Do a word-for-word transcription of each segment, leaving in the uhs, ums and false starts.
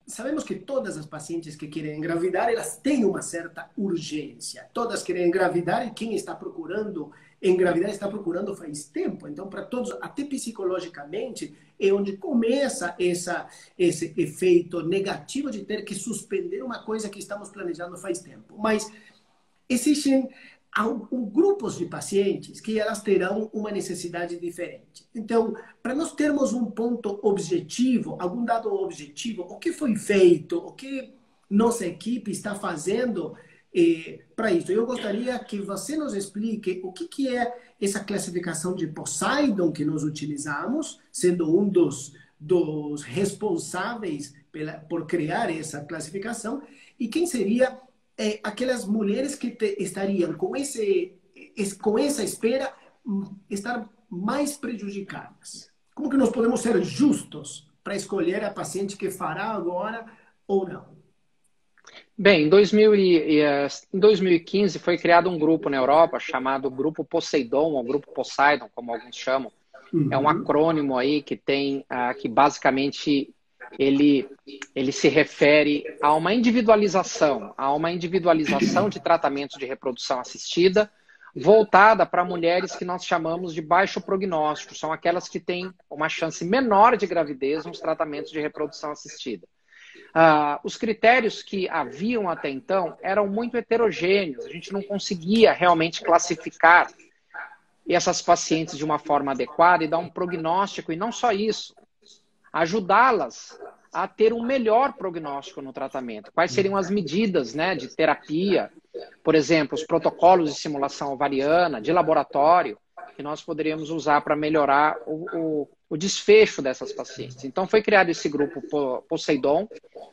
sabemos que todas as pacientes que querem engravidar, elas têm uma certa urgência. Todas querem engravidar e quem está procurando engravidar está procurando faz tempo. Então, para todos, até psicologicamente, é onde começa essa, esse efeito negativo de ter que suspender uma coisa que estamos planejando faz tempo. Mas existem alguns grupos de pacientes que elas terão uma necessidade diferente. Então, para nós termos um ponto objetivo, algum dado objetivo, o que foi feito, o que nossa equipe está fazendo eh, para isso. Eu gostaria que você nos explique o que, que é essa classificação de Poseidon que nós utilizamos, sendo um dos, dos responsáveis pela, por criar essa classificação, e quem seria É, aquelas mulheres que te, estariam com, esse, es, com essa espera estar mais prejudicadas. Como que nós podemos ser justos para escolher a paciente que fará agora ou não? Bem, em, dois mil e, em dois mil e quinze foi criado um grupo na Europa chamado Grupo Poseidon, ou Grupo Poseidon, como alguns chamam. Uhum. É um acrônimo aí que tem, uh, que basicamente Ele, ele se refere a uma individualização, a uma individualização de tratamentos de reprodução assistida voltada para mulheres que nós chamamos de baixo prognóstico, são aquelas que têm uma chance menor de gravidez nos tratamentos de reprodução assistida. Uh, os critérios que haviam até então eram muito heterogêneos, a gente não conseguia realmente classificar essas pacientes de uma forma adequada e dar um prognóstico, e não só isso, ajudá-las a ter um melhor prognóstico no tratamento. Quais seriam as medidas, né, de terapia, por exemplo, os protocolos de simulação ovariana, de laboratório, que nós poderíamos usar para melhorar o, o, o desfecho dessas pacientes. Então foi criado esse grupo Poseidon,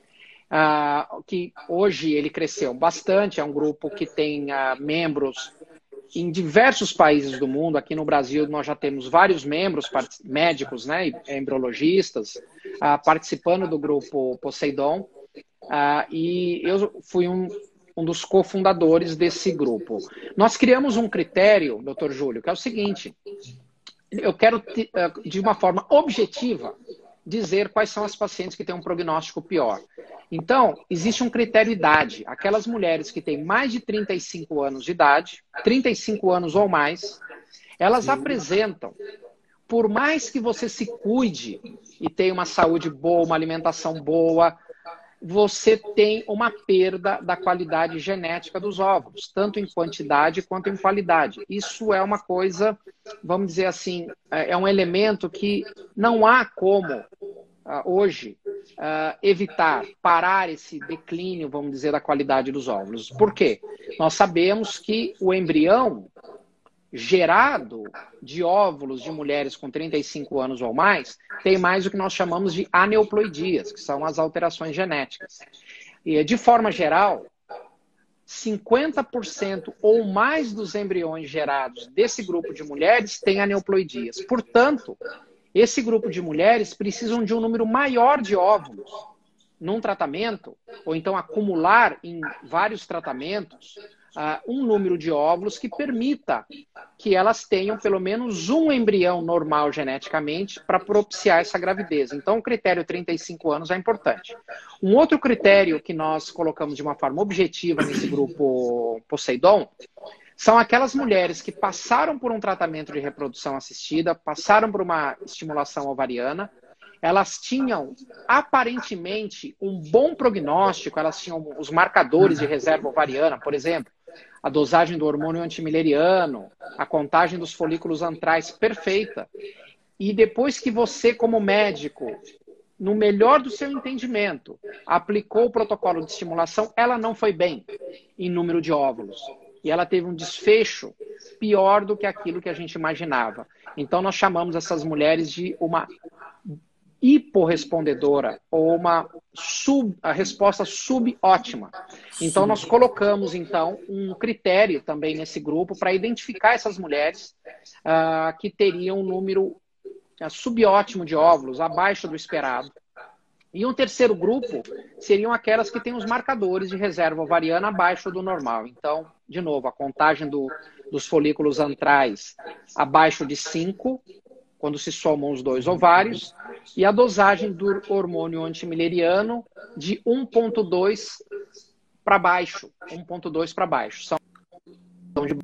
uh, que hoje ele cresceu bastante, é um grupo que tem uh, membros em diversos países do mundo. Aqui no Brasil nós já temos vários membros, médicos, né, embriologistas, uh, participando do grupo Poseidon, uh, e eu fui um, um dos cofundadores desse grupo. Nós criamos um critério, doutor Júlio, que é o seguinte: eu quero, uh, de uma forma objetiva, dizer quais são as pacientes que têm um prognóstico pior. Então, existe um critério idade. Aquelas mulheres que têm mais de trinta e cinco anos de idade, trinta e cinco anos ou mais, elas Sim. apresentam, por mais que você se cuide e tenha uma saúde boa, uma alimentação boa, você tem uma perda da qualidade genética dos óvulos, tanto em quantidade quanto em qualidade. Isso é uma coisa, vamos dizer assim, é um elemento que não há como Uh, hoje, uh, evitar, parar esse declínio, vamos dizer, da qualidade dos óvulos. Por quê? Nós sabemos que o embrião gerado de óvulos de mulheres com trinta e cinco anos ou mais tem mais o que nós chamamos de aneuploidias, que são as alterações genéticas. E, de forma geral, cinquenta por cento ou mais dos embriões gerados desse grupo de mulheres têm aneuploidias. Portanto, esse grupo de mulheres precisam de um número maior de óvulos num tratamento, ou então acumular em vários tratamentos uh, um número de óvulos que permita que elas tenham pelo menos um embrião normal geneticamente para propiciar essa gravidez. Então o critério trinta e cinco anos é importante. Um outro critério que nós colocamos de uma forma objetiva nesse grupo Poseidon são aquelas mulheres que passaram por um tratamento de reprodução assistida, passaram por uma estimulação ovariana, elas tinham aparentemente um bom prognóstico, elas tinham os marcadores de reserva ovariana, por exemplo, a dosagem do hormônio antimileriano, a contagem dos folículos antrais perfeita. E depois que você, como médico, no melhor do seu entendimento, aplicou o protocolo de estimulação, ela não foi bem em número de óvulos. E ela teve um desfecho pior do que aquilo que a gente imaginava. Então, nós chamamos essas mulheres de uma hiporrespondedora ou uma sub, a resposta subótima. Então, nós colocamos, então, um critério também nesse grupo para identificar essas mulheres uh, que teriam um número uh, subótimo de óvulos, abaixo do esperado. E um terceiro grupo seriam aquelas que têm os marcadores de reserva ovariana abaixo do normal. Então, de novo, a contagem do, dos folículos antrais abaixo de cinco, quando se somam os dois ovários, e a dosagem do hormônio antimileriano de um ponto dois para baixo, um ponto dois para baixo. São de...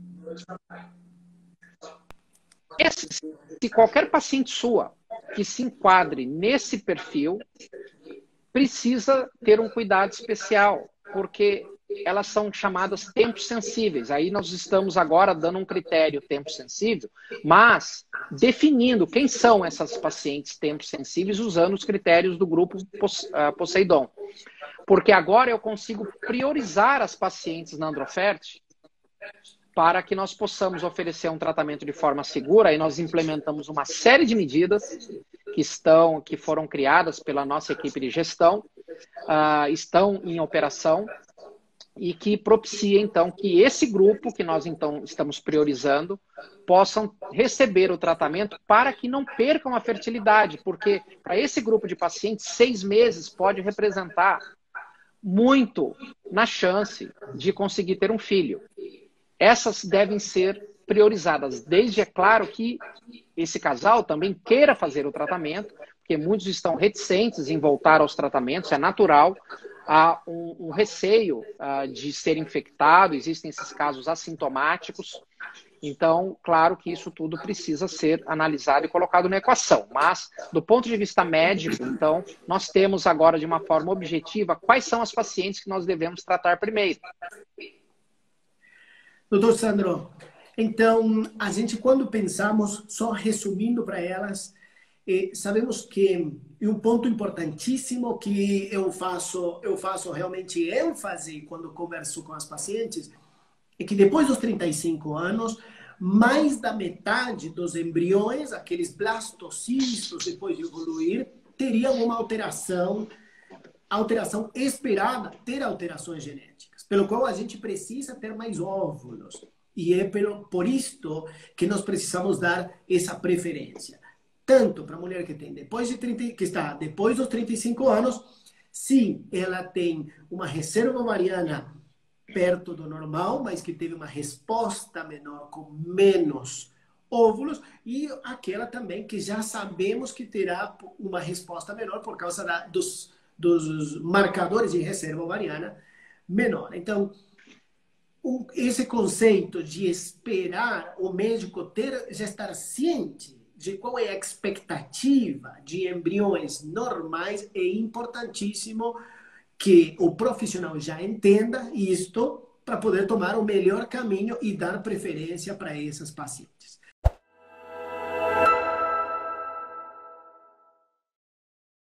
Esse, se qualquer paciente sua que se enquadre nesse perfil, precisa ter um cuidado especial, porque elas são chamadas tempos sensíveis. Aí nós estamos agora dando um critério tempo sensível, mas definindo quem são essas pacientes tempos sensíveis usando os critérios do grupo Poseidon. Porque agora eu consigo priorizar as pacientes na Androfert para que nós possamos oferecer um tratamento de forma segura, e nós implementamos uma série de medidas que, estão, que foram criadas pela nossa equipe de gestão, uh, estão em operação, e que propicia, então, que esse grupo que nós, então, estamos priorizando possam receber o tratamento para que não percam a fertilidade, porque para esse grupo de pacientes, seis meses pode representar muito na chance de conseguir ter um filho. Essas devem ser priorizadas, desde, é claro, que esse casal também queira fazer o tratamento, porque muitos estão reticentes em voltar aos tratamentos, é natural. Há um, um receio uh, de ser infectado, existem esses casos assintomáticos. Então, claro que isso tudo precisa ser analisado e colocado na equação. Mas, do ponto de vista médico, então, nós temos agora, de uma forma objetiva, quais são as pacientes que nós devemos tratar primeiro. Doutor Sandro, então, a gente, quando pensamos, só resumindo para elas, eh, sabemos que e um ponto importantíssimo que eu faço, eu faço realmente ênfase quando converso com as pacientes é que depois dos trinta e cinco anos, mais da metade dos embriões, aqueles blastocistos, depois de evoluir, teriam uma alteração, alteração esperada, ter alterações genéticas, pelo qual a gente precisa ter mais óvulos. E é pelo, por isto que nós precisamos dar essa preferência. Tanto para a mulher que tem depois de trinta, que está depois dos trinta e cinco anos, se ela tem uma reserva ovariana perto do normal, mas que teve uma resposta menor, com menos óvulos, e aquela também que já sabemos que terá uma resposta menor por causa da, dos, dos marcadores de reserva ovariana menor. Então, um, esse conceito de esperar o médico ter, já estar ciente de qual é a expectativa de embriões normais, é importantíssimo que o profissional já entenda isto para poder tomar o melhor caminho e dar preferência para essas pacientes.